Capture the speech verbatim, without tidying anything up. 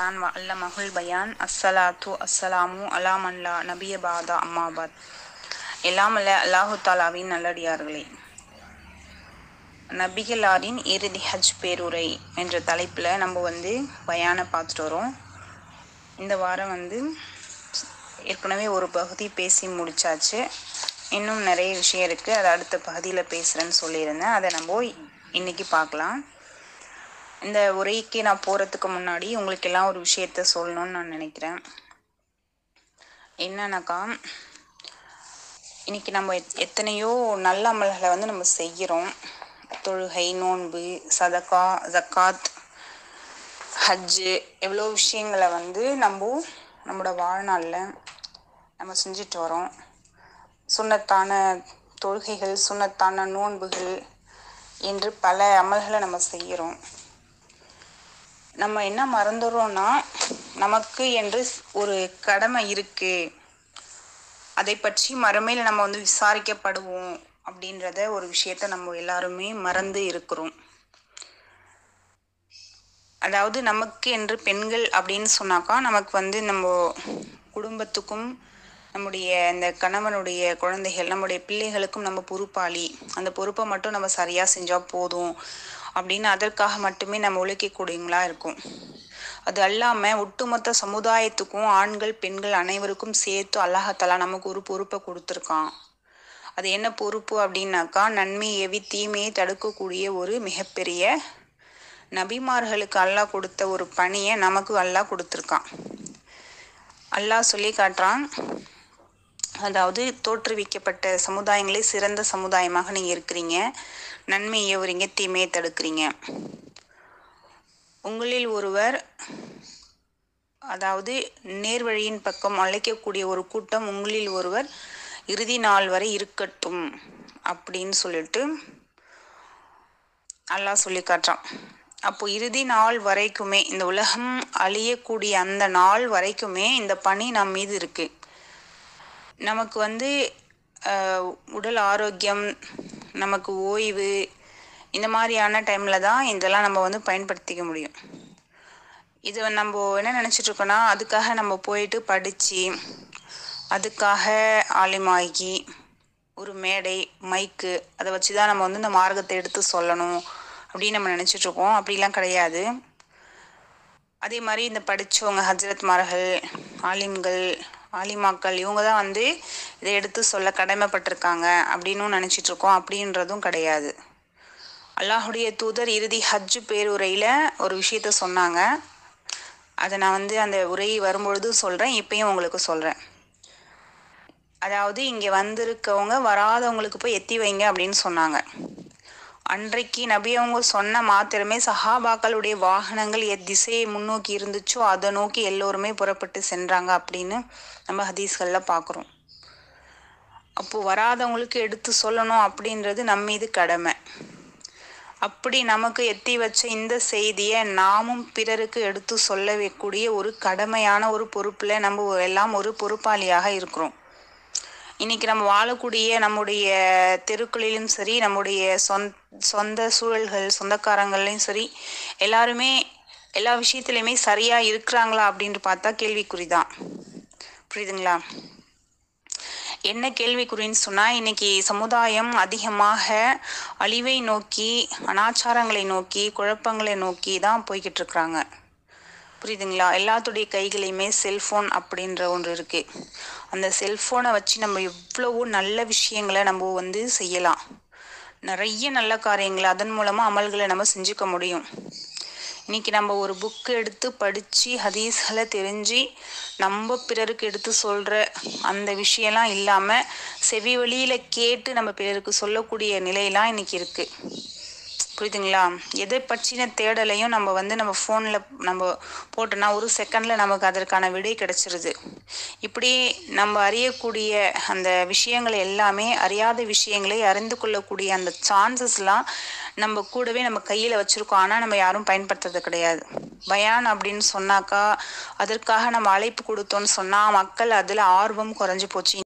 பயான் வ அல்லமஹுல் பயான் அஸ்ஸலாத்து அஸ்ஸலாமு அலா மன் லா நபிய பாதா அம்மாபாத். எல்லாம் அல்ல அல்லாஹு தாலாவின் நல்லடியார்களே, நபிகளாரின் இறுதி ஹஜ் பேருரை என்ற தலைப்பில் நம்ம வந்து பயானை பார்த்துட்டு வரோம். இந்த வாரம் வந்து ஏற்கனவே ஒரு பகுதி பேசி முடிச்சாச்சு. இன்னும் நிறைய விஷயம் இருக்குது, அதை அடுத்த பகுதியில் பேசுகிறேன்னு சொல்லியிருந்தேன். அதை நம்ம இன்னைக்கு பார்க்கலாம். இந்த உரைக்கு நான் போகிறதுக்கு முன்னாடி உங்களுக்கு எல்லாம் ஒரு விஷயத்த சொல்லணும்னு நான் நினைக்கிறேன். என்னன்னாக்கா, இன்னைக்கு நம்ம எத்தனையோ நல்ல அமல்களை வந்து நம்ம செய்கிறோம். தொழுகை, நோன்பு, சதகா, ஜக்காத், ஹஜ்ஜு, எவ்வளோ விஷயங்களை வந்து நம்ம நம்மளோட வாழ்நாளில் நம்ம செஞ்சுட்டு வரோம். சுன்னத்தான தொழுகைகள், சுன்னத்தான நோன்புகள் என்று பல அமல்களை நம்ம செய்கிறோம். நம்ம என்ன மறந்துடுறோம்னா, நமக்கு என்று ஒரு கடமை இருக்கு, அதை பற்றி மறுமையில் நம்ம வந்து விசாரிக்கப்படுவோம் அப்படின்றத ஒரு விஷயத்த நம்ம எல்லாருமே மறந்து இருக்கிறோம். அதாவது நமக்கு என்று பெண்கள் அப்படின்னு சொன்னாக்கா, நமக்கு வந்து நம்ம குடும்பத்துக்கும் நம்முடைய இந்த கணவனுடைய குழந்தைகள், நம்முடைய பிள்ளைகளுக்கும் நம்ம பொறுப்பாளி. அந்த பொறுப்பை மட்டும் நம்ம சரியாக செஞ்சால் போதும் அப்படின்னு அதற்காக மட்டுமே நம்ம உழைக்கக்கூடியவங்களா இருக்கும். அது அல்லாமல் ஒட்டுமொத்த சமுதாயத்துக்கும், ஆண்கள் பெண்கள் அனைவருக்கும் சேர்த்து அல்லாஹ்தாலா நமக்கு ஒரு பொறுப்பை கொடுத்துருக்கான். அது என்ன பொறுப்பு அப்படின்னாக்கா, நன்மை ஏவி தீமையை தடுக்கக்கூடிய ஒரு மிகப்பெரிய நபிமார்களுக்கு அல்லாஹ் கொடுத்த ஒரு பணியை நமக்கு அல்லாஹ் கொடுத்துருக்கான். அல்லாஹ் சொல்லி காட்டுறான், அதாவது தோற்றுவிக்கப்பட்ட சமுதாயங்களே சிறந்த சமுதாயமாக நீங்கள் இருக்கிறீங்க, நன்மை ஏவுறீங்க, தீமையை தடுக்கிறீங்க. உங்களில் ஒருவர், அதாவது நேர்வழியின் பக்கம் அழைக்கக்கூடிய ஒரு கூட்டம் உங்களில் ஒருவர் இறுதி நாள் வரை இருக்கட்டும் அப்படின்னு சொல்லிட்டு அல்லாஹ் சொல்லி காட்டுறான். அப்போ இறுதி நாள் வரைக்குமே, இந்த உலகம் அழியக்கூடிய அந்த நாள் வரைக்குமே இந்த பணி நம் மீது இருக்கு. நமக்கு வந்து உடல் ஆரோக்கியம், நமக்கு ஓய்வு, இந்த மாதிரியான டைமில் தான் இதெல்லாம் நம்ம வந்து பயன்படுத்திக்க முடியும். இது நம்ம என்ன நினச்சிட்ருக்கோன்னா, அதுக்காக நம்ம போயிட்டு படித்து, அதுக்காக ஆலிமாகி ஒரு மேடை, மைக்கு, அதை வச்சு தான் நம்ம வந்து இந்த மார்க்கத்தை எடுத்து சொல்லணும் அப்படின்னு நம்ம நினச்சிட்ருக்கோம். அப்படிலாம் கிடையாது. அதே மாதிரி இந்த படித்தவங்க, ஹஜ்ரத்மார்கள், ஆலிம்கள், ஆலிமாக்கள், இவங்க தான் வந்து இதை எடுத்து சொல்ல கடமைப்பட்டிருக்காங்க அப்படின்னு நினச்சிட்ருக்கோம். அப்படின்றதும் கிடையாது. அல்லாஹுடைய தூதர் இறுதி ஹஜ் பேருரையில் ஒரு விஷயத்த சொன்னாங்க. அதை நான் வந்து அந்த உரை வரும்பொழுதும் சொல்கிறேன், இப்பயும் உங்களுக்கு சொல்கிறேன். அதாவது இங்கே வந்திருக்கவங்க வராதவங்களுக்கு போய் எத்தி வைங்க அப்படின்னு சொன்னாங்க. அன்றைக்கு நபி அவங்க சொன்ன மாத்திரமே சஹாபாக்களுடைய வாகனங்கள் எத் திசையை முன்னோக்கி இருந்துச்சோ அதை நோக்கி எல்லோருமே புறப்பட்டு சென்றாங்க அப்படின்னு நம்ம ஹதீஸ்களில் பார்க்குறோம். அப்போது வராதவங்களுக்கு எடுத்து சொல்லணும் அப்படின்றது நம்ம மீது கடமை. அப்படி நமக்கு எத்தி வச்ச இந்த செய்தியை நாமும் பிறருக்கு எடுத்து சொல்லக்கூடிய ஒரு கடமையான ஒரு பொறுப்பில் நம்ம எல்லாம் ஒரு பொறுப்பாளியாக இருக்கிறோம். இன்றைக்கி நம்ம வாழக்கூடிய நம்முடைய தெருக்களிலும் சரி, நம்முடைய சொந்த சொந்த சூழல்கள், சொந்தக்காரங்கள்லையும் சரி, எல்லாருமே எல்லா விஷயத்துலையுமே சரியாக இருக்கிறாங்களா அப்படின்ட்டு பார்த்தா கேள்விக்குறி தான். புரியுதுங்களா? என்ன கேள்விக்குறின்னு சொன்னால், இன்றைக்கி சமுதாயம் அதிகமாக அழிவை நோக்கி, அனாச்சாரங்களை நோக்கி, குழப்பங்களை நோக்கி தான் போய்கிட்டு இருக்கிறாங்க. புரியுதுங்களா? எல்லாத்துடைய கைகளையுமே செல்ஃபோன் அப்படின்ற ஒன்று இருக்குது. அந்த செல்ஃபோனை வச்சு நம்ம எவ்வளவோ நல்ல விஷயங்களை நம்ம வந்து செய்யலாம். நிறைய நல்ல காரியங்களை அதன் மூலமாக அமல்களை நம்ம செஞ்சுக்க முடியும். இன்றைக்கி நம்ம ஒரு புக்கு எடுத்து படித்து ஹதீஸ்களை தெரிஞ்சு நம்ம பிறருக்கு எடுத்து சொல்கிற அந்த விஷயம்லாம் இல்லாமல் செவி வழியில் கேட்டு நம்ம பிறருக்கு சொல்லக்கூடிய நிலையெல்லாம் இன்றைக்கி இருக்குது. புரியுதுங்களா? எதை பற்றின தேடலையும் நம்ம வந்து நம்ம ஃபோனில் நம்ம போட்டோன்னா ஒரு செகண்டில் நமக்கு அதற்கான விடை கிடச்சிருது. இப்படி நம்ம அறியக்கூடிய அந்த விஷயங்களை எல்லாமே, அறியாத விஷயங்களை அறிந்து கொள்ளக்கூடிய அந்த சான்சஸ்லாம் நம்ம கூடவே நம்ம கையில் வச்சுருக்கோம். ஆனால் நம்ம யாரும் பயன்படுத்துறது கிடையாது. பயான் அப்படின்னு சொன்னாக்கா, அதற்காக நம்ம அழைப்பு கொடுத்தோன்னு சொன்னால் மக்கள் அதில் ஆர்வம் குறைஞ்சி போச்சு.